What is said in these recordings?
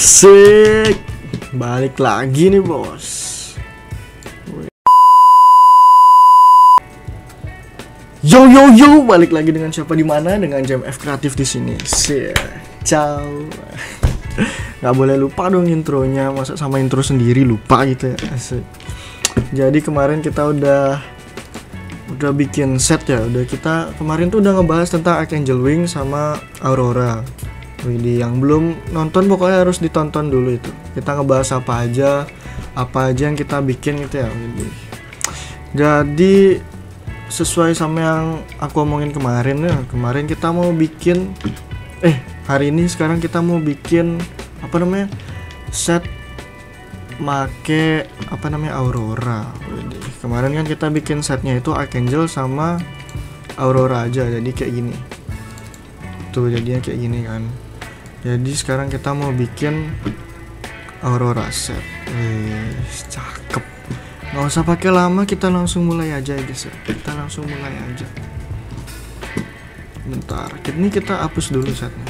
Asik, balik lagi nih bos. Yo yo yo, balik lagi dengan siapa di mana? Dengan JMF Kreatif di sini. Ciao. Gak boleh lupa dong intronya, masa sama intro sendiri lupa gitu ya. Asik. Jadi kemarin kita udah bikin set ya. Kita kemarin tuh udah ngebahas tentang Archangel Wing sama Aurora. Jadi yang belum nonton pokoknya harus ditonton dulu itu. Kita ngebahas apa aja yang kita bikin gitu ya. Jadi sesuai sama yang aku omongin kemarin ya. Kemarin kita mau bikin hari ini sekarang kita mau bikin set make Aurora. Jadi, kemarin kan kita bikin setnya itu Archangel sama Aurora aja. Jadi kayak gini. Tuh jadinya kayak gini kan. Jadi sekarang kita mau bikin Aurora set. Cakep. Nggak usah pakai lama, kita langsung mulai aja guys ya. Kita langsung mulai aja. Bentar, ini kita hapus dulu setnya.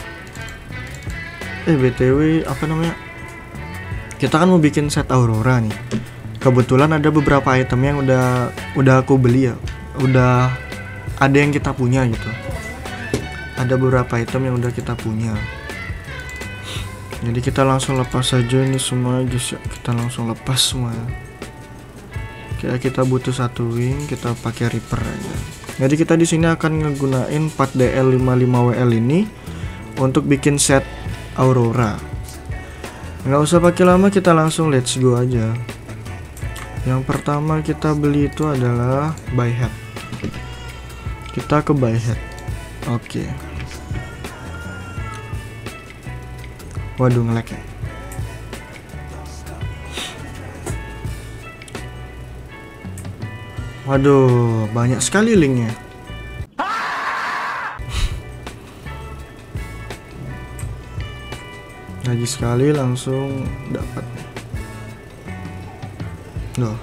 BTW kita kan mau bikin set Aurora nih. Kebetulan ada beberapa item yang udah aku beli ya. Udah ada yang kita punya gitu. Ada beberapa item yang udah kita punya. Jadi kita langsung lepas saja ini semua guys ya. Kita langsung lepas semua. Kayak kita butuh satu wing, kita pakai Reaper aja. Jadi kita di sini akan ngegunain 4DL55WL ini untuk bikin set Aurora. Nggak usah pakai lama, kita langsung let's go aja. Yang pertama kita beli itu adalah buy head. Kita ke buy head. Oke. Waduh, nge-lag ya. Waduh, banyak sekali linknya. Lagi sekali langsung dapat. Loh.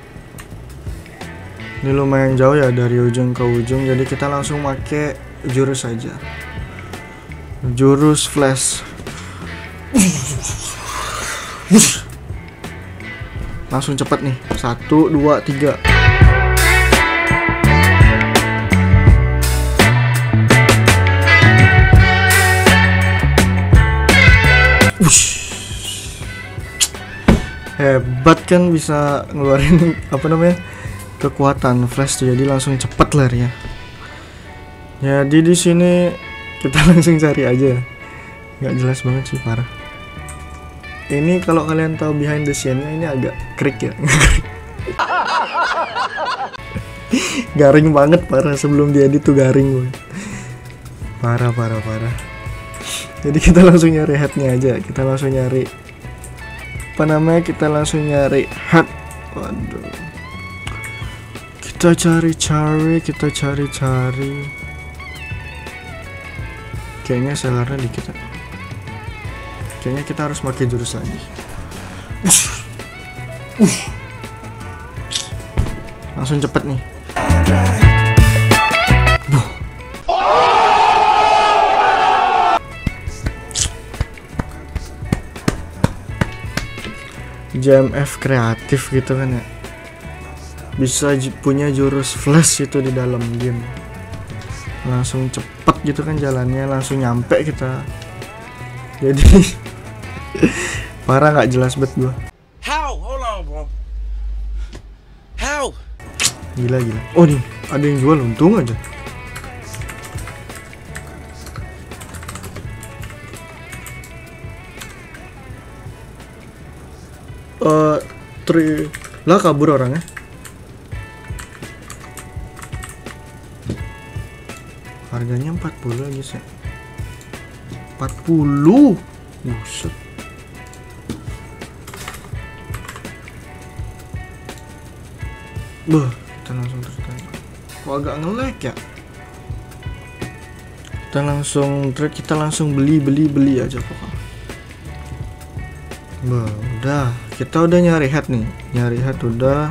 Ini lumayan jauh ya dari ujung ke ujung, jadi kita langsung pakai jurus aja. Jurus flash. Langsung cepet nih. 1, 2, 3. Hebat kan bisa ngeluarin kekuatan flash tuh, jadi langsung cepet larinya. Jadi di sini kita langsung cari aja. Nggak jelas banget sih, parah. Ini kalau kalian tahu behind the scene-nya ini agak krik ya. Garing banget, parah. Sebelum diedit tuh garing banget. Parah. Jadi kita langsung nyari headnya aja. Kita langsung nyari head. Waduh. Kita cari. Kayaknya sellernya dikit. Kayaknya kita harus pakai jurus lagi. Langsung cepet nih. JMF kreatif gitu kan ya. Bisa punya jurus flash itu di dalam game. Langsung cepet gitu kan jalannya, langsung nyampe kita. Jadi parah, nggak jelas bet gua. How? Hold on, bro. How? Gila. Oh nih, ada yang jual, untung aja. Lah kabur orangnya. Harganya 40 guys ya. 40. Buset. Kita langsung trade. Kok agak nge-lag ya? Kita langsung trade, kita langsung beli aja pokoknya. Udah, kita udah nyari head nih. Udah.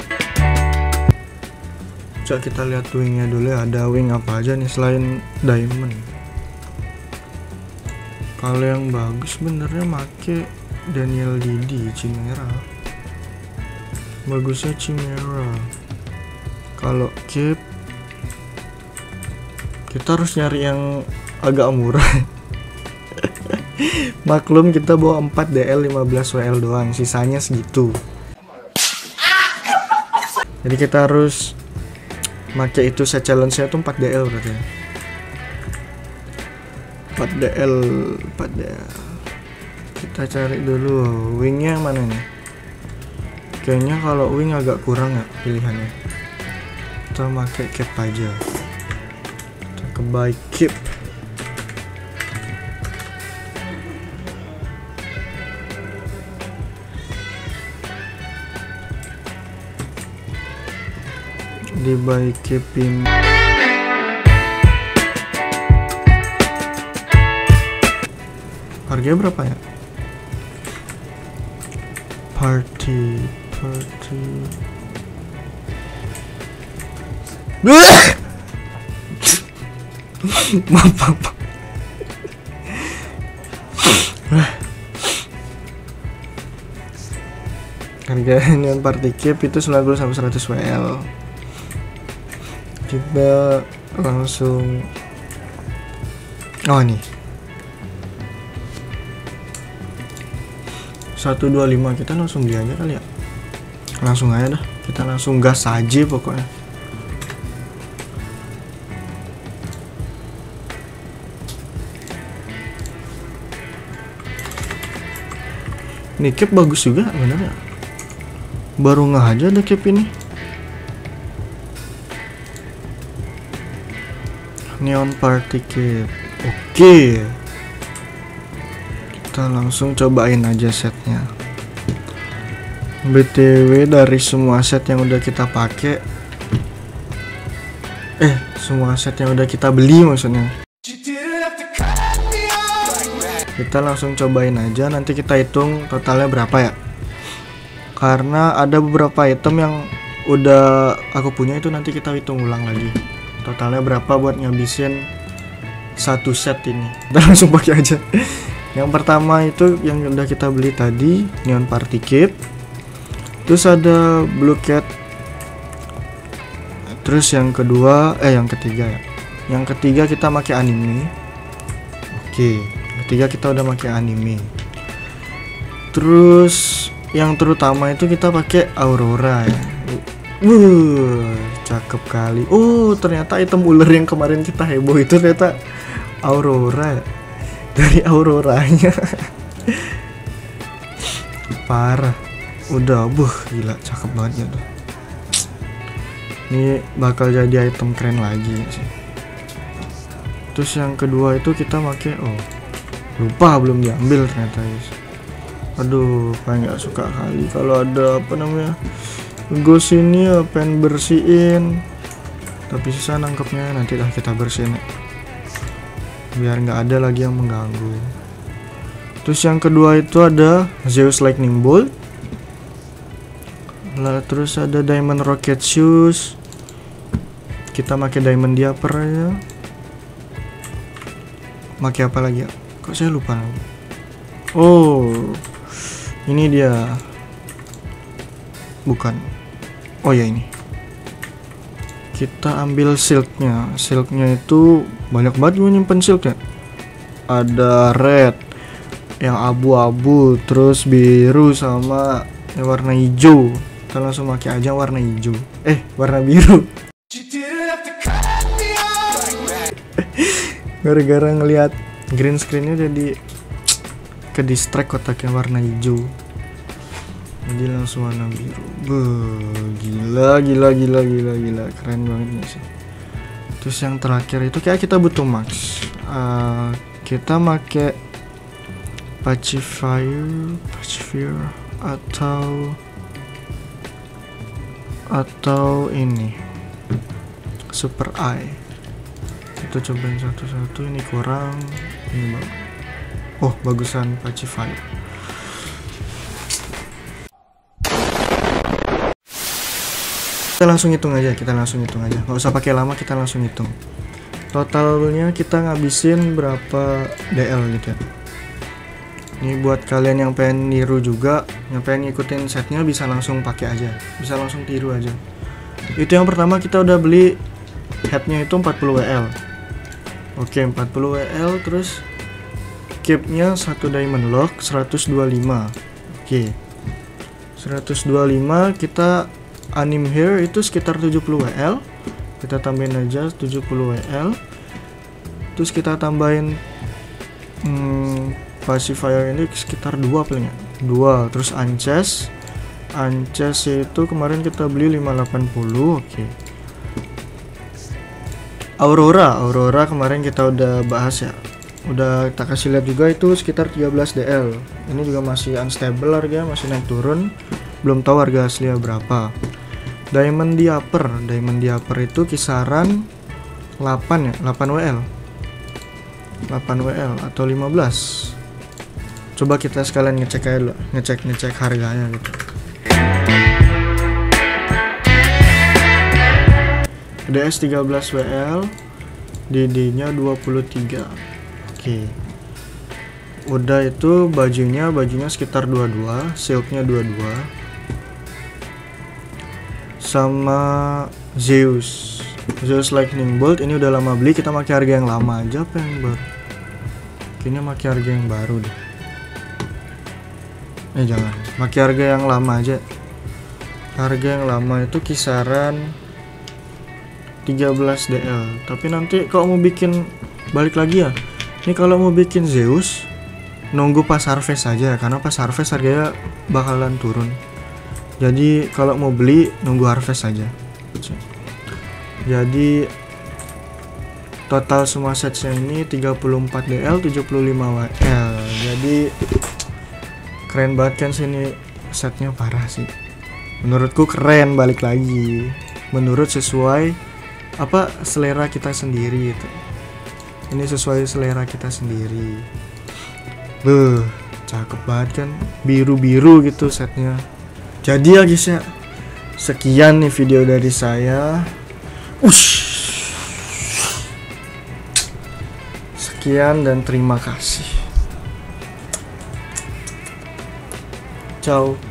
Coba kita lihat wingnya dulu ya. Ada wing apa aja nih selain diamond? Kalau yang bagus sebenarnya make Daniel Didi Chimera, bagusnya Chimera. Kalau cape kita harus nyari yang agak murah. Maklum kita bawa 4 DL 15 WL doang, sisanya segitu. Jadi kita harus pakai itu, set challenge-nya tuh 4 DL berarti ya. 4 DL. Kita cari dulu wingnya yang mana nih. Kayaknya kalau wing agak kurang ya pilihannya. Kita pakai cap aja. Kita ke buy cap. Di buy capin. Harganya berapa ya? Party. Maaf. Harga neon party cap itu 90 sampai 100 WL. Kita langsung nih 125, kita langsung beli aja kali ya. Langsung aja dah, kita langsung gas aja pokoknya. Ini cap bagus juga bener ya. Baru nggak aja ada cap ini. Neon party cap. Oke. Kita langsung cobain aja setnya. BTW dari semua set yang udah kita pakai, semua set yang udah kita beli maksudnya, kita langsung cobain aja. Nanti kita hitung totalnya berapa ya. Karena ada beberapa item yang udah aku punya itu, nanti kita hitung ulang lagi totalnya berapa buat ngabisin satu set ini. Kita langsung pakai aja. Yang pertama itu yang udah kita beli tadi, neon party cap. Terus ada blue cat. Terus yang ketiga ya. Yang ketiga kita pakai anime. Oke, ketiga kita udah pakai anime. Terus yang terutama itu kita pakai Aurora ya. Cakep kali. Ternyata item ular yang kemarin kita heboh itu ternyata Aurora ya. Dari Auroranya. Parah. Udah gila, cakep banget ya tuh. Ini bakal jadi item keren lagi sih. Terus yang kedua itu kita pakai lupa belum diambil ternyata guys. Aduh, kayak nggak suka kali kalau ada ghost ini ya, pengen bersihin tapi susah nangkepnya. Nanti lah kita bersihin ya, biar nggak ada lagi yang mengganggu. Terus yang kedua itu ada Zeus Lightning Bolt. Terus ada Diamond Rocket Shoes. Kita pakai Diamond Diaper aja. Pakai apa lagi ya? Kok saya lupa. Ini dia. Bukan. Ya ini. Kita ambil silknya. Silknya itu banyak banget gue nyimpen silknya. Ada red, yang abu-abu, terus biru sama yang warna hijau. Kita langsung pakai aja warna hijau. Warna biru. Gara-gara ngelihat green screennya jadi ke distract kotaknya warna hijau. Jadi langsung warna biru. Gila. Keren banget nih sih. Terus yang terakhir itu kayak kita butuh max. Kita pakai pacifier atau ini super eye. Kita cobain satu-satu. Ini kurang, ini bagus. Bagusan pacifier. Kita langsung hitung aja, nggak usah pakai lama, kita langsung hitung. Totalnya kita ngabisin berapa DL gitu ya. Ini buat kalian yang pengen niru juga, yang pengen ngikutin setnya bisa langsung pakai aja, bisa langsung tiru aja. Itu yang pertama, kita udah beli headnya itu 40 WL. Oke, 40 WL. Terus cape-nya 1 diamond lock 125. Oke, 125. Kita anim hair itu sekitar 70 WL. Kita tambahin aja 70 WL. Terus kita tambahin pacifier ini sekitar 2 paling ya, 2. Terus ances itu kemarin kita beli 580. Oke. Aurora kemarin kita udah bahas ya, udah kita kasih lihat juga, itu sekitar 13 DL. Ini juga masih unstable harga, masih naik turun, belum tahu harga aslinya berapa. Diamond Diaper itu kisaran 8 ya, 8 WL atau 15. Coba kita sekalian ngecek aja dulu, ngecek harganya gitu. DS 13 WL, DD-nya 23. Oke. Udah itu bajunya sekitar 22, silknya 22. Sama Zeus Lightning Bolt ini udah lama beli, kita pakai harga yang lama aja apa yang baru? Kayaknya pakai harga yang baru deh. Jangan, pakai harga yang lama aja. Harga yang lama itu kisaran 13 DL. Tapi nanti kalau mau bikin, balik lagi ya, ini kalau mau bikin Zeus nunggu pas harvest aja, karena pas harvest harganya bakalan turun. Jadi kalau mau beli nunggu harvest aja. Jadi total semua setnya ini 34 DL 75 WL. Jadi keren banget kan sini, setnya parah sih. Menurutku keren, balik lagi. Menurut sesuai apa selera kita sendiri itu. Ini sesuai selera kita sendiri. Cakep banget kan, biru-biru gitu setnya. Jadi ya guys ya, sekian nih video dari saya. Sekian dan terima kasih. Ciao.